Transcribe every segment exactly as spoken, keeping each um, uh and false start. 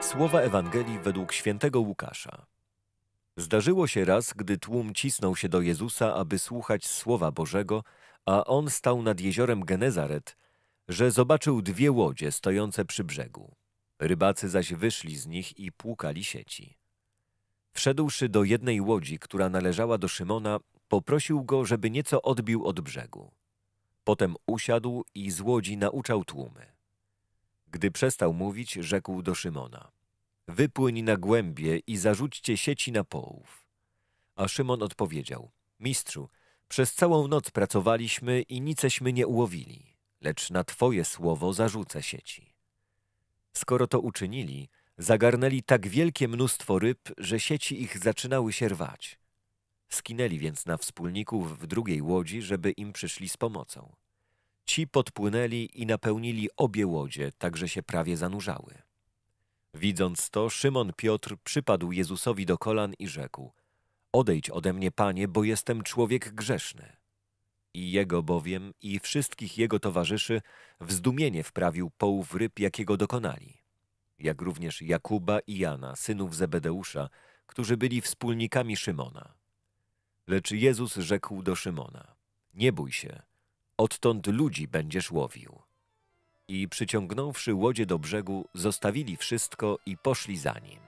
Słowa Ewangelii według świętego Łukasza. Zdarzyło się raz, gdy tłum cisnął się do Jezusa, aby słuchać Słowa Bożego, a On stał nad jeziorem Genezaret, że zobaczył dwie łodzie stojące przy brzegu. Rybacy zaś wyszli z nich i płukali sieci. Wszedłszy do jednej łodzi, która należała do Szymona, poprosił go, żeby nieco odbił od brzegu. Potem usiadł i z łodzi nauczał tłumy. Gdy przestał mówić, rzekł do Szymona: wypłyń na głębie i zarzućcie sieci na połów. A Szymon odpowiedział: Mistrzu, przez całą noc pracowaliśmy i niceśmy nie ułowili, lecz na Twoje słowo zarzucę sieci. Skoro to uczynili, zagarnęli tak wielkie mnóstwo ryb, że sieci ich zaczynały się rwać. Skinęli więc na wspólników w drugiej łodzi, żeby im przyszli z pomocą. Ci podpłynęli i napełnili obie łodzie, tak że się prawie zanurzały. Widząc to, Szymon Piotr przypadł Jezusowi do kolan i rzekł: odejdź ode mnie, Panie, bo jestem człowiek grzeszny. I jego bowiem i wszystkich jego towarzyszy w zdumienie wprawił połów ryb, jakiego dokonali, jak również Jakuba i Jana, synów Zebedeusza, którzy byli wspólnikami Szymona. Lecz Jezus rzekł do Szymona: nie bój się, odtąd ludzi będziesz łowił. I przyciągnąwszy łodzie do brzegu, zostawili wszystko i poszli za nim.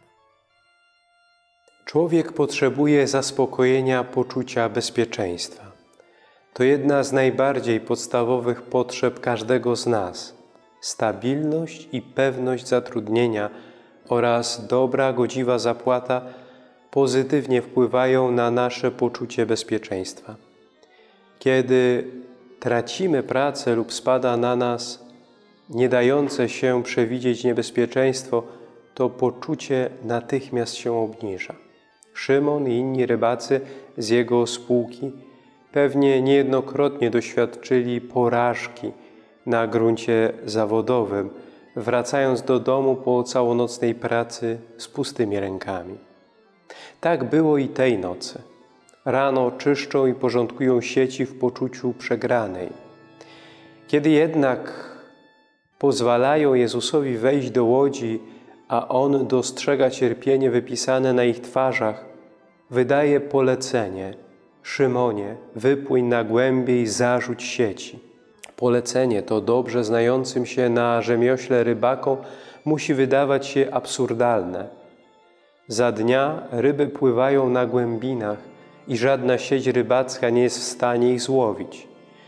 Człowiek potrzebuje zaspokojenia poczucia bezpieczeństwa. To jedna z najbardziej podstawowych potrzeb każdego z nas. Stabilność i pewność zatrudnienia oraz dobra, godziwa zapłata pozytywnie wpływają na nasze poczucie bezpieczeństwa. Kiedy tracimy pracę lub spada na nas nie dające się przewidzieć niebezpieczeństwo, to poczucie natychmiast się obniża. Szymon i inni rybacy z jego spółki pewnie niejednokrotnie doświadczyli porażki na gruncie zawodowym, wracając do domu po całonocnej pracy z pustymi rękami. Tak było i tej nocy. Rano czyszczą i porządkują sieci w poczuciu przegranej. Kiedy jednak pozwalają Jezusowi wejść do łodzi, a On dostrzega cierpienie wypisane na ich twarzach, wydaje polecenie: Szymonie, wypłyń na głębie i zarzuć sieci. Polecenie to dobrze znającym się na rzemiośle rybakom musi wydawać się absurdalne. Za dnia ryby pływają na głębinach i żadna sieć rybacka nie jest w stanie ich złowić.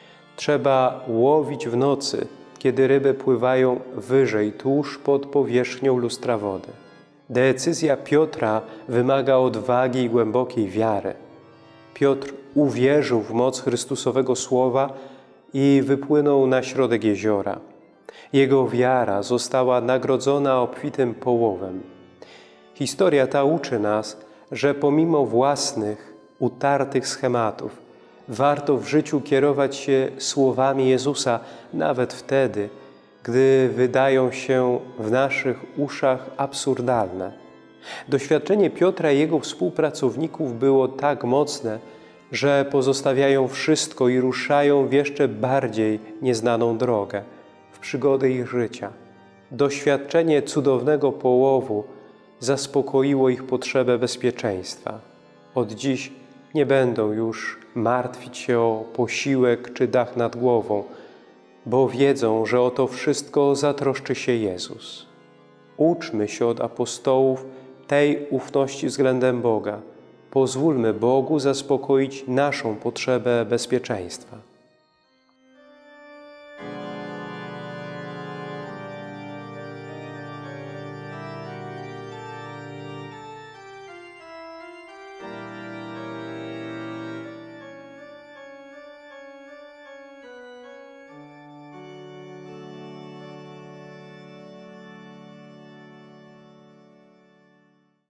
Trzeba łowić w nocy, kiedy ryby pływają wyżej, tuż pod powierzchnią lustra wody. Decyzja Piotra wymaga odwagi i głębokiej wiary. Piotr uwierzył w moc Chrystusowego Słowa i wypłynął na środek jeziora. Jego wiara została nagrodzona obfitym połowem. Historia ta uczy nas, że pomimo własnych, utartych schematów, warto w życiu kierować się słowami Jezusa, nawet wtedy, gdy wydają się w naszych uszach absurdalne. Doświadczenie Piotra i jego współpracowników było tak mocne, że pozostawiają wszystko i ruszają w jeszcze bardziej nieznaną drogę, w przygodę ich życia. Doświadczenie cudownego połowu zaspokoiło ich potrzebę bezpieczeństwa. Od dziś nie będą już martwić się o posiłek czy dach nad głową, bo wiedzą, że o to wszystko zatroszczy się Jezus. Uczmy się od apostołów tej ufności względem Boga. Pozwólmy Bogu zaspokoić naszą potrzebę bezpieczeństwa.